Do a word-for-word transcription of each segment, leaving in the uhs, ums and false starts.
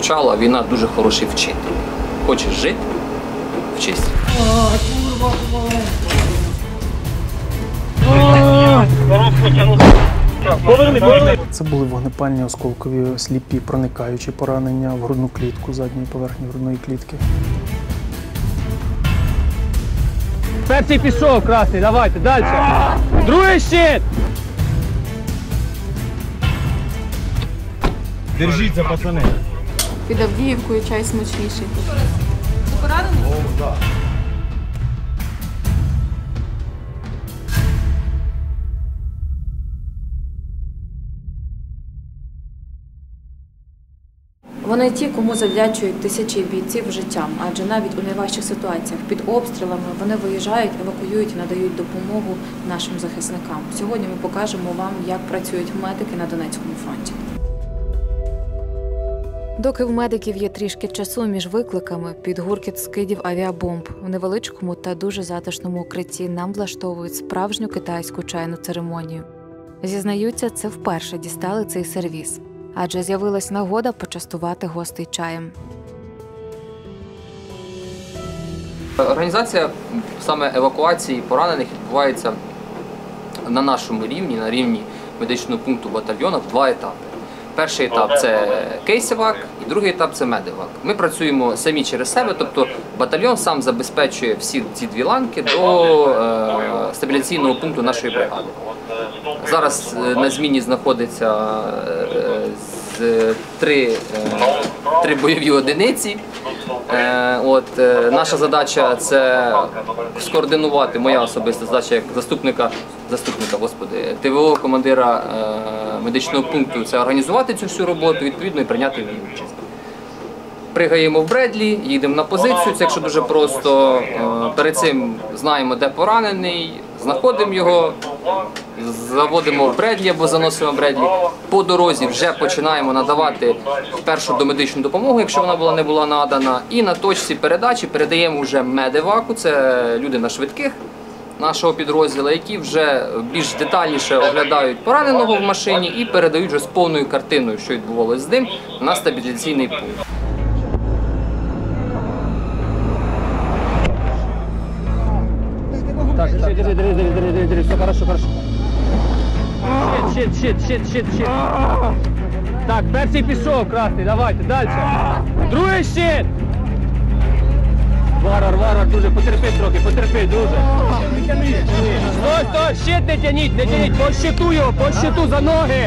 Почала війна дуже хороший вчитель. Хочеш жити – вчись. Це були вогнепальні осколкові сліпі проникаючі поранення в грудну клітку, задньої поверхні грудної клітки. Перший пішов, красний, давайте, далі. Другий щит! Держіться, пацани. Під Авдіївкою чай смачніший. Ти поранений? О, так. Вони ті, кому завдячують тисячі бійців життям, адже навіть у найважчих ситуаціях під обстрілами вони виїжджають, евакуюють і надають допомогу нашим захисникам. Сьогодні ми покажемо вам, як працюють медики на Донецькому фронті. Доки в медиків є трішки часу між викликами, під гуркіт скидів авіабомб в невеличкому та дуже затишному укритті нам влаштовують справжню китайську чайну церемонію. Зізнаються, це вперше дістали цей сервіз, адже з'явилась нагода почастувати гостей чаєм. Організація саме евакуації поранених відбувається на нашому рівні, на рівні медичного пункту батальйону в два етапи. Перший етап – це кейсевак, і другий етап – це медевак. Ми працюємо самі через себе, тобто батальйон сам забезпечує всі ці дві ланки до е, стабіляційного пункту нашої бригади. Зараз на зміні знаходиться е, з, три, е, три бойові одиниці. Е, от, е, наша задача – це скоординувати, моя особиста задача як заступника, заступника, господи, ТВО, командира е, медичного пункту – це організувати цю всю роботу, відповідно, і прийняти в ній участь. Пригаємо в Бредлі, їдемо на позицію, це якщо дуже просто. Е, перед цим знаємо, де поранений, знаходимо його, заводимо в Бредлі або заносимо в Бредлі. По дорозі вже починаємо надавати першу домедичну допомогу, якщо вона була, не була надана. І на точці передачі передаємо вже медеваку, це люди на швидких нашого підрозділу, які вже більш детальніше оглядають пораненого в машині і передають вже з повною картиною, що відбувалося з ним, на стабіляційний пункт. Так, держи, держи, держи, держи, держи, держи, все хорошо, хорошо. Щит, щит, щит, щит, щит. Так, перший пішов, красний, давайте, далі. Другий щит. Варвар, варвар, дуже, потерпи трохи, потерпи, дуже. Стой, стой, щит не тяніть, не тяніть, по щиту його, по щиту за ноги.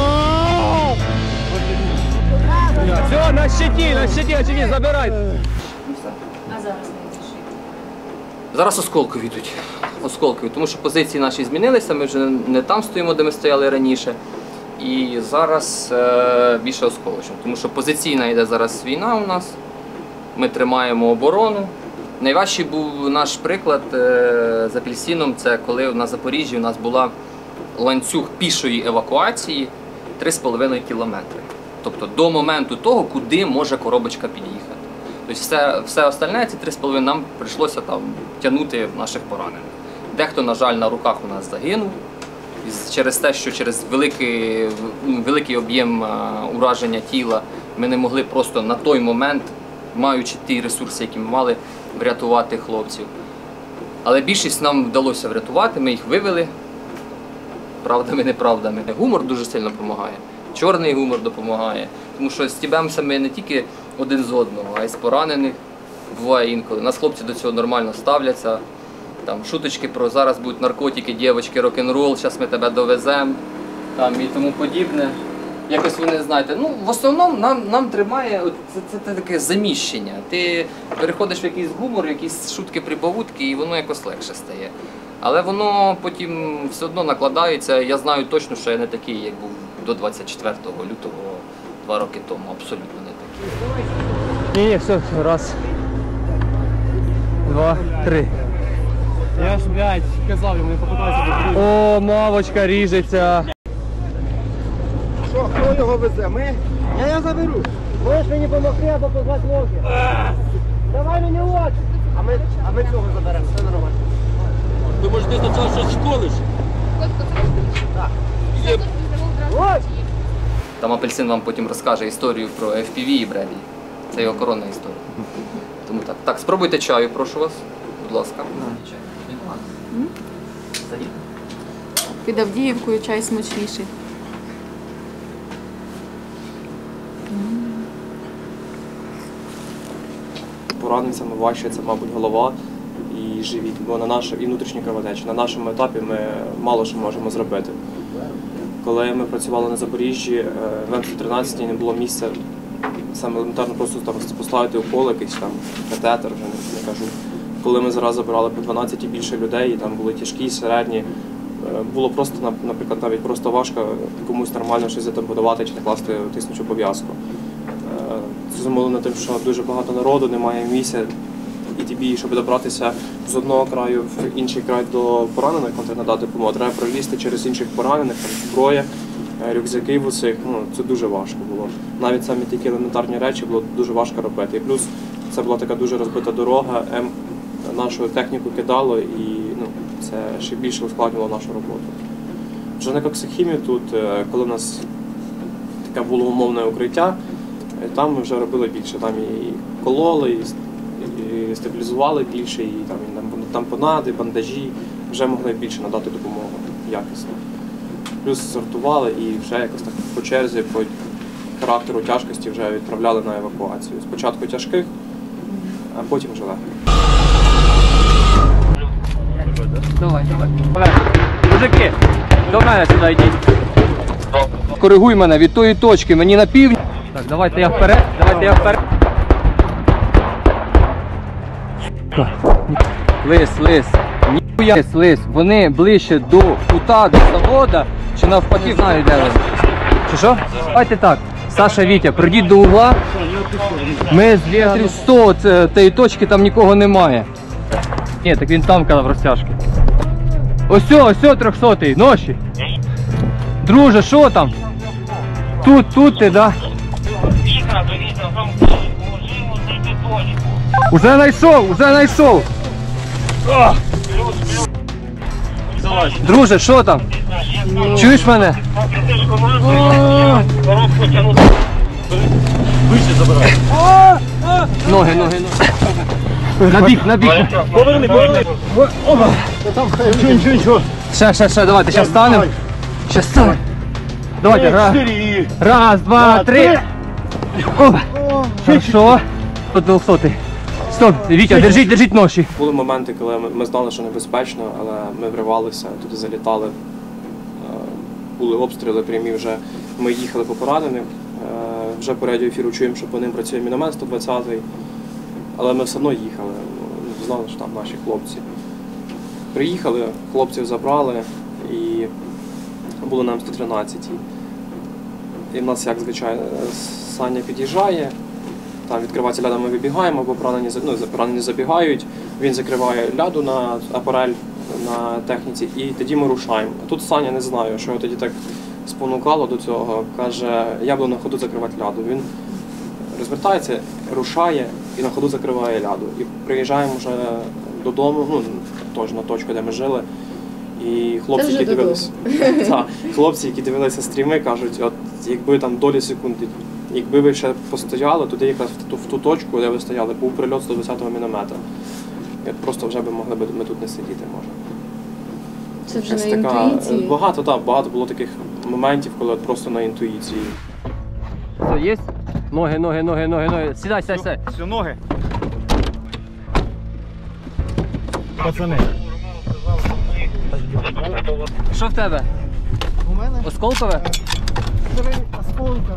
Все, на щиті, на щиті, на щиті, забирай. А зараз Зараз осколкові йдуть, осколкові, тому що позиції наші змінилися, ми вже не там стоїмо, де ми стояли раніше. І зараз е, більше осколочно, тому що позиційна йде зараз війна у нас, ми тримаємо оборону. Найважчий був наш приклад е, з апельсином, це коли на Запоріжжі у нас була ланцюг пішої евакуації три з половиною кілометри. Тобто до моменту того, куди може коробочка під'їхати. Тобто все, все остальне, ці три з половиною, нам прийшлося там тягнути наших поранених. Дехто, на жаль, на руках у нас загинув, через те, що через великий, великий об'єм ураження тіла ми не могли просто на той момент, маючи ті ресурси, які ми мали, врятувати хлопців. Але більшість нам вдалося врятувати, ми їх вивели, правдами-неправдами. Гумор дуже сильно допомагає, чорний гумор допомагає, тому що стібемося ми не тільки один з одного, а й з поранених буває інколи. Нас хлопці до цього нормально ставляться. Там шуточки про зараз будуть наркотики, дівчатки, рок-н-рол, зараз ми тебе довеземо там, і тому подібне. Якось вони, знаєте, ну в основному нам, нам тримає от, це, це, це таке заміщення. Ти переходиш в якийсь гумор, якісь шутки-прибавутки, і воно якось легше стає. Але воно потім все одно накладається. Я знаю точно, що я не такий, як був до двадцять четвертого лютого два роки тому. Абсолютно не такий. Ні, ні, все, раз, два, три. Я ж, блядь, казав йому, не попитайся до. О, мавочка ріжеться. Що, хто його везе? Ми? Я його заберу. Можеш мені допомогти або позвати ноги? Давай мені очі. А ми, а ми цього заберемо, все нормально. Ви можете спочатку щось школиш? Ось! Там апельсин вам потім розкаже історію про еф пі ві і Бредлі. Це його коронна історія. Тому так. Так, спробуйте чаю, прошу вас. Будь ласка. Під Авдіївкою чай смачніший. Пораненцями важче це, мабуть, голова і живіт, бо на наш, і внутрішні кровотечі. На нашому етапі ми мало що можемо зробити. Коли ми працювали на Запоріжжі, в ем сто тринадцять не було місця саме елементарно просто там поставити укол, якийсь там катетер, вже не, не кажу. Коли ми зараз забирали по дванадцять і більше людей, і там були тяжкі, середні, було просто, наприклад, навіть просто важко комусь нормально щось затампонувати чи накласти тиснучу пов'язку. Це зумовлено тим, що дуже багато народу, немає місця, і тобі, щоб добратися з одного краю в інший край до поранених, коли надати допомогу, треба пролізти через інших поранених, там, зброя, рюкзаки в усіх, ну, це дуже важко було. Навіть самі такі елементарні речі було дуже важко робити. І плюс це була така дуже розбита дорога, М нашу техніку кидало, і ну, це ще більше ускладнювало нашу роботу. Вже на коксохімії тут, коли у нас таке було умовне укриття, там ми вже робили більше, там і кололи, і стабілізували більше, і там, і тампонади, бандажі, вже могли більше надати допомогу якісно. Плюс сортували і вже якось так по черзі, по характеру тяжкості вже відправляли на евакуацію. Спочатку тяжких, а потім вже легких. Давай, давай. Мужики, до мене сюди йдіть. Коригуй мене від тої точки, мені на півдні. Так, давайте я вперед, давайте я вперед. Лис, лис. Ніхуя, лис, лис. Вони ближче до кута, до завода, чи навпаки, знаю, де вони. Чи що? Давайте так. Саша, Вітя, прийдіть до угла. Ми з метрів сто тієї точки, там нікого немає. Ні, так він там казав розтяжки. Ось, ось, трьохсотий, ноші. Друже, що там? Тут, тут ти, да? Уже знайшов, уже знайшов. Друже, що там? Чуєш мене? Вище забирай. Ноги, ноги, ноги. На бік, на бік. Поверни, поверни. Опа. Нічого, нічого, нічого. Ще, ще, ще, давайте, зараз станемо. Зараз станемо. Давайте, раз. Раз, два, три. Опа. Хорошо. Тут двохсотий. Стоп, Вітя, держіть, держіть ноші. Були моменти, коли ми, ми знали, що небезпечно, але ми вривалися, туди залітали. Були обстріли прямі вже. Ми їхали по поранених. Вже по радіоефіру чуємо, що по ним працює міномет сто двадцятий. Але ми все одно їхали, знали, що там наші хлопці. Приїхали, хлопців забрали і були на ем сто тринадцять. І в нас, як звичайно, Саня під'їжджає, там відкривається ляда, ми вибігаємо, бо поранені, ну, поранені забігають, він закриває ляду на апарель на техніці і тоді ми рушаємо. А тут Саня, не знаю, що його тоді так спонукало до цього, каже, я буду на ходу закривати ляду. Він розвертається, рушає і на ходу закриває ляду. І приїжджаємо вже додому, ну, теж на точку, де ми жили. І хлопці, які дивилися, та, хлопці, які дивилися стріми, кажуть, от якби там долі секунди, якби ви ще постояли, туди якраз в ту, в ту точку, де ви стояли, був прильот сто двадцятого міномета. І от просто вже би могли б ми тут не сидіти, може. Це вже Якась на така, інтуїції. багато, так, багато було таких моментів, коли от просто на інтуїції. Все, є? Ноги, ноги, ноги, ноги, ноги. Сідай, сідай, сідай. Все, ноги. Пацани. Що в тебе? У мене Осколкове? три осколка.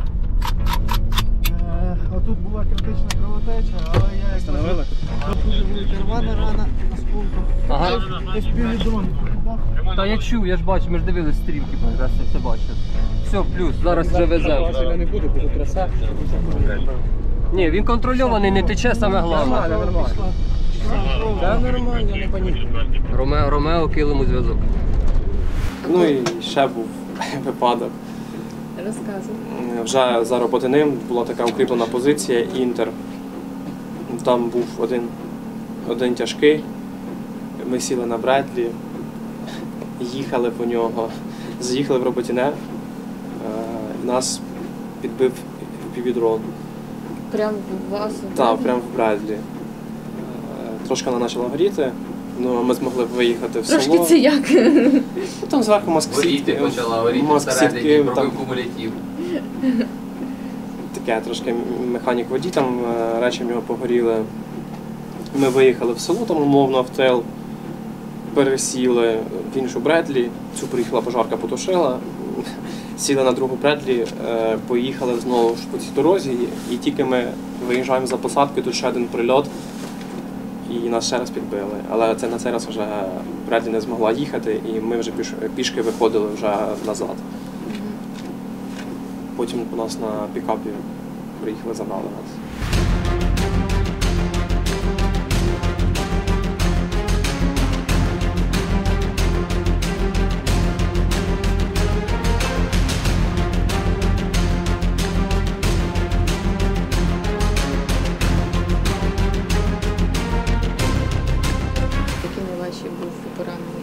Е, Отут була критична кровотеча, але я як Встановили? тут рвана рана осколком. Ага. Ось піввідрон. Та я чув, я ж бачу, ми ж дивились стрімки, раз я все бачив. Все, плюс, зараз вже веземо. Я не буду, бо траса. Ні, він контрольований, не тече, саме головне. Нормально, нормально. Та нормально, не панікуй. Ромео, Ромео, килим у зв'язок. Ну і ще був випадок. Розказуй. Вже за роботи ним була така укріплена позиція Інтер. Там був один, один тяжкий. Ми сіли на Бредлі, їхали по нього, заїхали в Роботіне. Нас підбив півдрон. Прямо в вас? Так, прямо в Бредлі. Е, Трошки вона почала горіти, ну ми змогли виїхати в село. Трошки це як? Ну, там зверху Горіти маск-сітки. почала, горіти всередині, Маск-сітки, там пробив кумулятив. таке трошки механік водій, там е, речі в нього погоріли. Ми виїхали в село, там умовно в тил, пересіли в іншу Бредлі, цю приїхала пожарка, потушила, сіли на другу Бредлі, е, поїхали знову ж по цій дорозі, і, і тільки ми виїжджаємо за посадки, тут ще один прильот, і нас ще раз підбили. Але це на цей раз вже Бредлі не змогла їхати, і ми вже піш, пішки виходили вже назад. Потім у нас на пікапі приїхали, забрали нас. Який найважчий був поранений?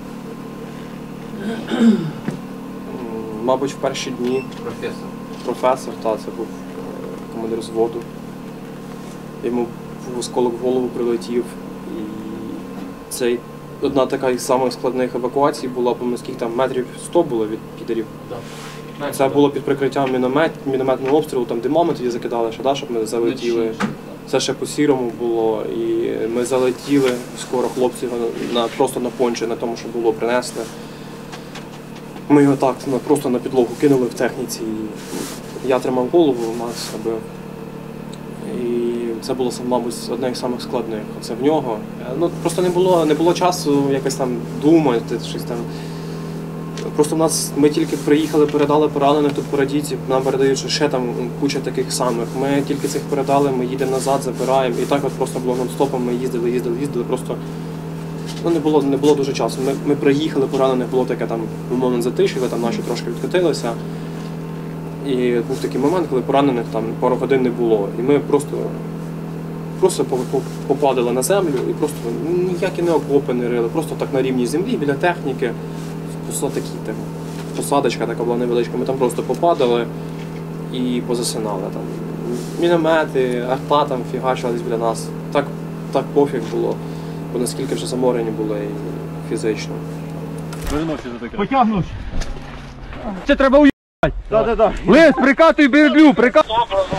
М, Мабуть, в перші дні Професор. професор, та, це був е, командир взводу. Йому в осколок в голову прилетів. І це одна така із самих складних евакуацій була, бо скільки там метрів сто було від підерів. Це було під прикриттям міномет, мінометного обстрілу, там димами тоді закидали, ще, да, щоб ми залетіли. Це ще по сірому було, і ми залетіли, скоро хлопці його на, просто на понче, на тому, що було, принесли. Ми його так на, просто на підлогу кинули в техніці. І я тримав голову, Макс робив. І це було, мабуть, одне з самих складних. Це в нього. Ну, просто не було, не було часу якось там думати, щось там. Просто в нас, ми тільки приїхали, передали поранених тут по радійці, нам передають, що ще там куча таких самих. Ми тільки цих передали, ми їдемо назад, забираємо. І так от просто було нон-стопом, ми їздили, їздили, їздили, просто ну, не було, не було дуже часу. Ми, ми приїхали, поранених було таке там, момент затишили, там наші трошки відкотилися. І був такий момент, коли поранених там пару годин не було. І ми просто, просто попадали на землю і просто ніякі не окопи не рили, просто так на рівні землі, біля техніки. Просто такі, так, посадочка така була невеличка, ми там просто попадали і позасинали. Там міномети, арта там фігачились біля нас. Так, так пофіг було, бо наскільки вже заморені були і фізично. Потягнув. Це треба уїбати. Да, да, да. Лис, прикатуй береглю, прикатуй.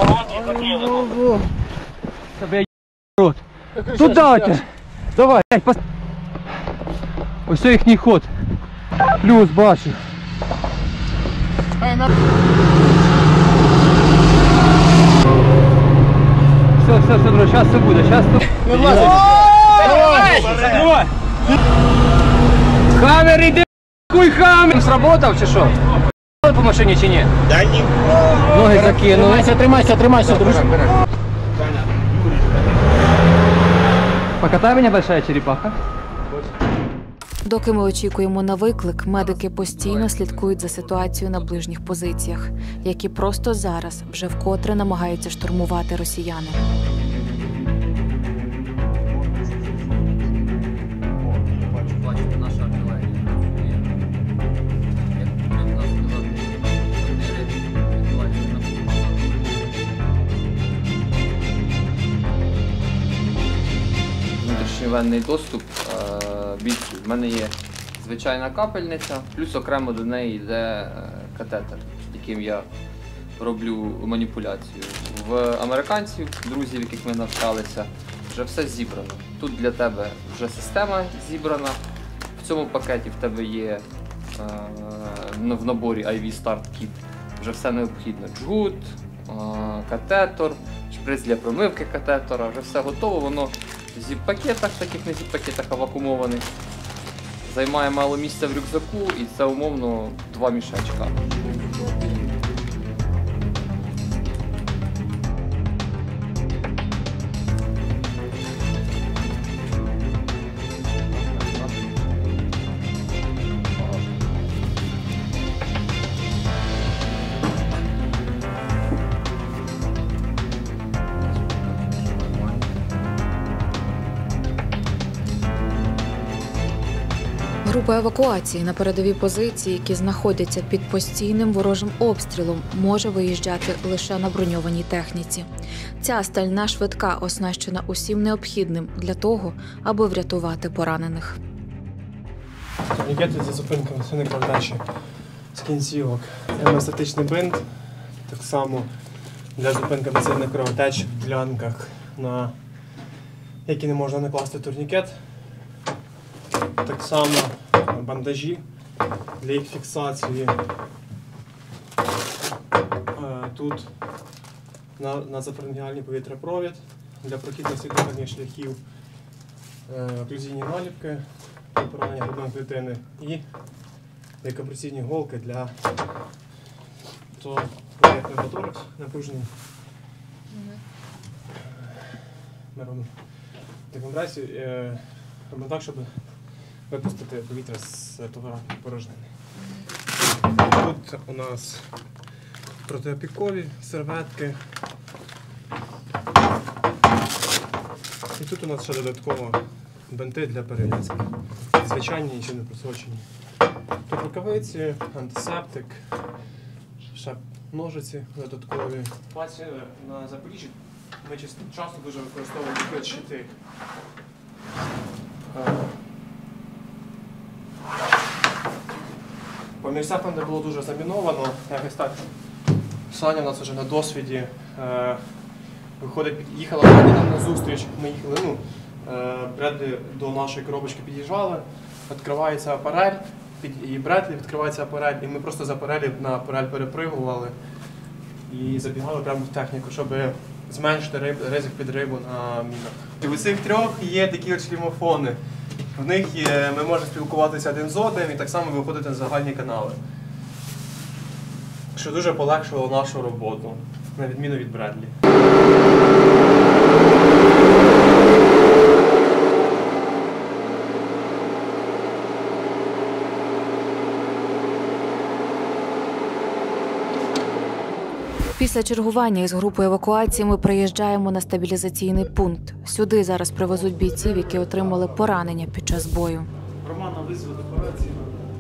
Тебе я рот. Туда тя. Давай, блядь, пос... Ось це їхній ход. Плюс бачу. Все, все, все, друже, зараз все буде, зараз все буде. Хамер, іди, хуй хамер! Сработав чи що? По машині чи ні? Да ні. Ноги закинули. Тримайся, тримайся, тримайся, друже. Покатай мене, большая черепаха. Доки ми очікуємо на виклик, медики постійно слідкують за ситуацією на ближніх позиціях, які просто зараз вже вкотре намагаються штурмувати росіяни. Бачите, наша артилерія. Як нас сказали, відбувається на внутрішньовенний доступ бійців. В мене є звичайна капельниця, плюс окремо до неї йде е, катетер, яким я роблю маніпуляцію. В американців, друзів, яких ми навчалися, вже все зібрано. Тут для тебе вже система зібрана. В цьому пакеті в тебе є е, в наборі ай ві Start Kit вже все необхідне. Джгут, е, катетор, шприц для промивки катетора, вже все готово, воно в зіп-пакетах, таких не зіп-пакетах, а вакуумованих. Займає мало місця в рюкзаку і це умовно два мішечка. Група евакуації на передовій позиції, які знаходяться під постійним ворожим обстрілом, може виїжджати лише на броньованій техніці. Ця стальна швидка оснащена усім необхідним для того, аби врятувати поранених. Турнікети зі зупинками це не кровотечі з кінцівок. Гемостатичний бинт, так само для зупинки масивних кровотеч в ділянках, на які не можна накласти турнікет. Так само бандажі для їх фіксації. Тут на, на запорангіальний повітряпровід для прохідності дихальних шляхів, оклюзійні наліпки для поранення грудної клітини і декомпресійні голки для того, як пневмоторакс напружений. Ми робимо декомпресію, робимо так, щоб випустити повітря з порожнини. Тут у нас протиопікові серветки. І тут у нас ще додатково бинти для перев'язки. Звичайні, нічого не просочені. Тут рукавиці, антисептик, ще ножиці додаткові. На Запоріжжі ми часто дуже використовуємо такі щити. По місцях, де було дуже заміновано, якось так. Саня у нас вже на досвіді е, виходить, їхала Бредлі нам на зустріч, ми їхали, ну, е, Бредлі до нашої коробочки під'їжджали, відкривається апарель, під, і Бредлі відкривається апарель, і ми просто з апарелі на апарель перепригували і забігали прямо в техніку, щоб зменшити риб, ризик підриву на мінах. І у цих трьох є такі от шлімофони. В них є, ми можемо спілкуватися один з одним і так само виходити на загальні канали. Що дуже полегшило нашу роботу, на відміну від Бредлі. Після чергування із групою евакуації ми приїжджаємо на стабілізаційний пункт. Сюди зараз привезуть бійців, які отримали поранення під час бою. Романа визвали операцію.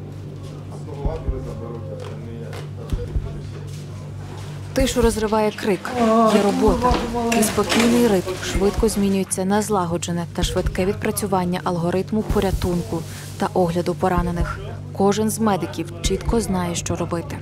Тишу розриває крик. Є робота. І спокійний ритм швидко змінюється на злагоджене та швидке відпрацювання алгоритму порятунку та огляду поранених. Кожен з медиків чітко знає, що робити.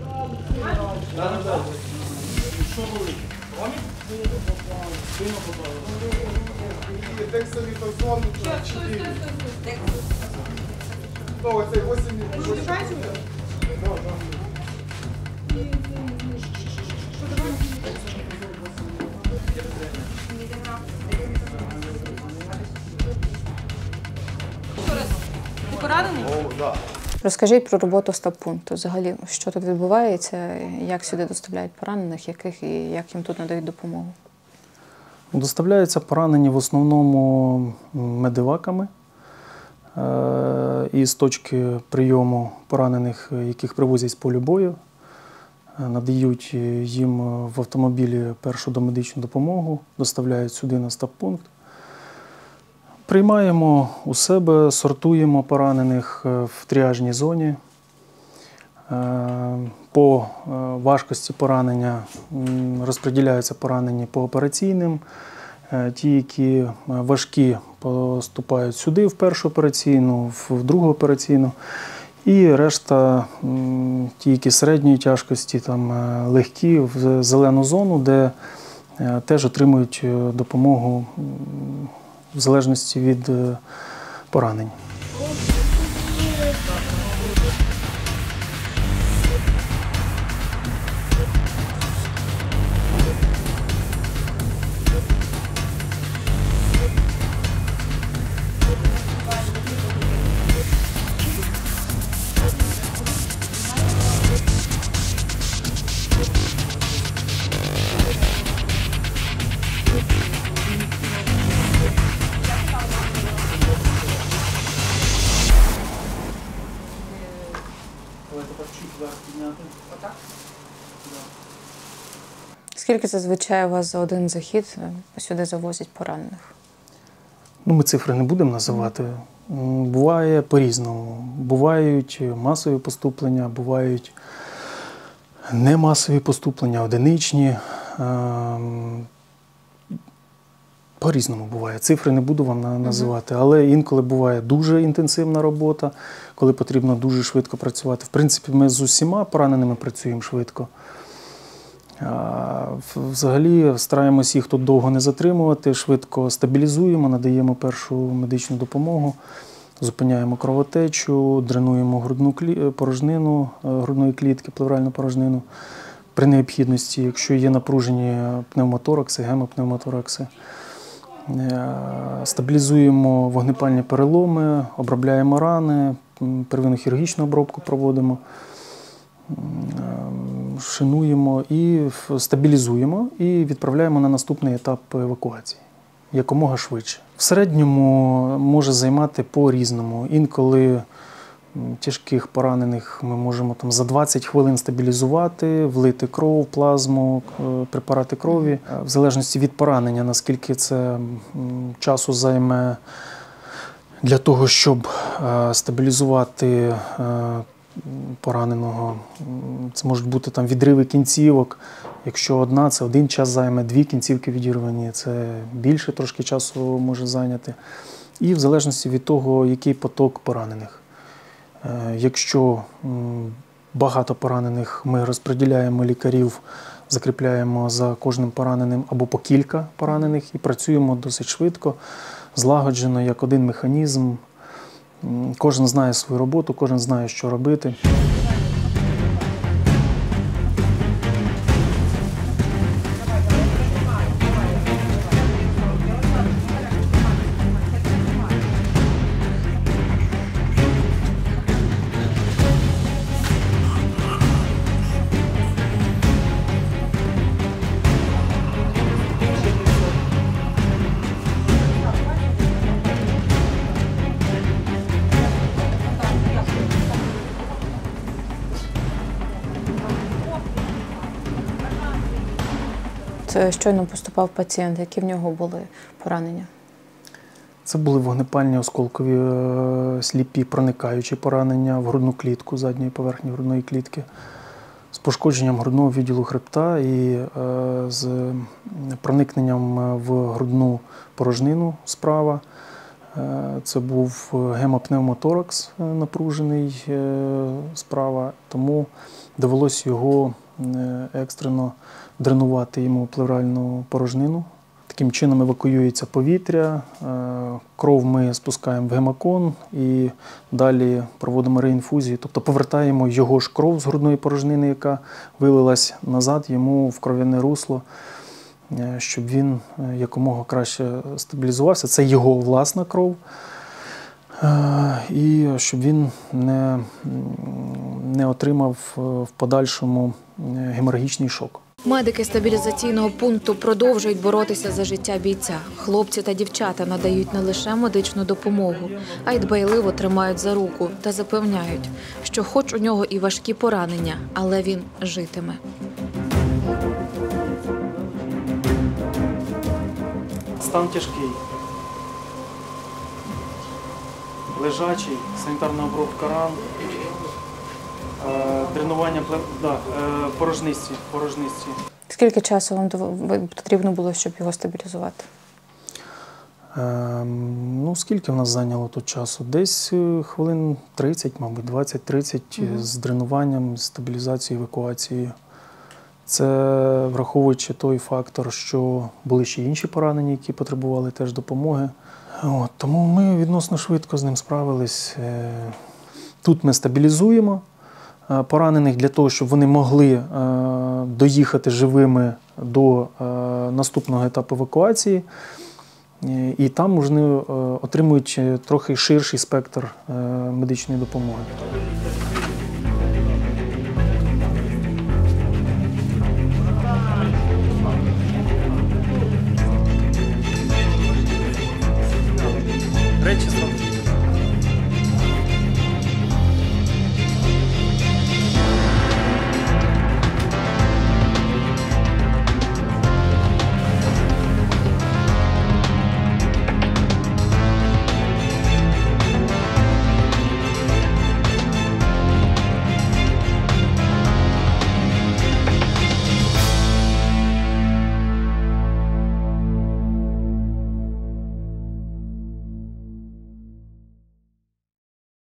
Розкажіть про роботу стаб-пункту. Взагалі, що тут відбувається, як сюди доставляють поранених, яких і як їм тут надають допомогу? Доставляються поранені в основному медеваками. І з точки прийому поранених, яких привозять з полю бою, надають їм в автомобілі першу домедичну допомогу, доставляють сюди на стаб-пункт. Приймаємо у себе, сортуємо поранених в тріажній зоні. По важкості поранення розподіляються поранені по операційним. Ті, які важкі, поступають сюди в першу операційну, в другу операційну. І решта, ті, які середньої тяжкості, там, легкі, в зелену зону, де теж отримують допомогу в залежності від поранень. Скільки зазвичай у вас за один захід сюди завозять поранених? Ну, ми цифри не будемо називати. М, Буває по-різному. Бувають масові поступлення, бувають немасові поступлення, одиничні. Ем, По-різному буває. Цифри не буду вам на- називати, але інколи буває дуже інтенсивна робота, коли потрібно дуже швидко працювати. В принципі, ми з усіма пораненими працюємо швидко. А, Взагалі стараємось їх тут довго не затримувати, швидко стабілізуємо, надаємо першу медичну допомогу, зупиняємо кровотечу, дренуємо грудну клі- порожнину е, грудної клітки, плевральну порожнину. При необхідності, якщо є напружені пневмоторакси, гемопневмоторакси. Е, Стабілізуємо вогнепальні переломи, обробляємо рани, м, первинну хірургічну обробку проводимо, м, е, шинуємо і ф- стабілізуємо і відправляємо на наступний етап евакуації якомога швидше. В середньому може займати по-різному. Інколи м, тяжких поранених ми можемо там за двадцять хвилин стабілізувати, влити кров, плазму, е, препарати крові. Е, В залежності від поранення, наскільки це м, часу займе для того, щоб е, стабілізувати е, пораненого. М, Це можуть бути там відриви кінцівок. Якщо одна, це один час займе, дві кінцівки відірвані, це більше трошки часу може зайняти. І в залежності від того, який поток поранених. Е, Якщо м, багато поранених, ми розподіляємо лікарів, закріпляємо за кожним пораненим або по кілька поранених і працюємо досить швидко, злагоджено, як один механізм. М, Кожен знає свою роботу, кожен знає, що робити. Це щойно поступав пацієнт, які в нього були поранення? Це були вогнепальні осколкові е, сліпі проникаючі поранення в грудну клітку, задньої поверхні грудної клітки, з пошкодженням грудного відділу хребта і е, з проникненням в грудну порожнину справа. Е, Це був гемопневмоторакс е, напружений е, справа, тому довелося його е, екстрено дренувати йому плевральну порожнину. Таким чином евакуюється повітря, е, кров ми спускаємо в гемокон і далі проводимо реінфузію, тобто повертаємо його ж кров з грудної порожнини, яка вилилась назад йому в кров'яне русло, е, щоб він е, якомога краще стабілізувався. Це його власна кров. Е, І щоб він не, м, не отримав е, в подальшому е, геморагічний шок. Медики стабілізаційного пункту продовжують боротися за життя бійця. Хлопці та дівчата надають не лише медичну допомогу, а й дбайливо тримають за руку та запевняють, що хоч у нього і важкі поранення, але він житиме. Стан тяжкий. Лежачий, санітарна обробка ран, е, дренування плев... да, е, порожниці, порожниці. Скільки часу вам дов- потрібно було, щоб його стабілізувати? Е, ну, скільки в нас зайняло тут часу? Десь е, хвилин тридцять, мабуть, двадцять-тридцять Мгм. з дренуванням, з стабілізацією, евакуацією. Це враховуючи той фактор, що були ще інші поранені, які потребували теж допомоги. От, тому ми відносно швидко з ним справились. Е, Тут ми стабілізуємо е, поранених для того, щоб вони могли е, доїхати живими до е, наступного етапу евакуації. Е, І там вони е, отримують трохи ширший спектр е, медичної допомоги.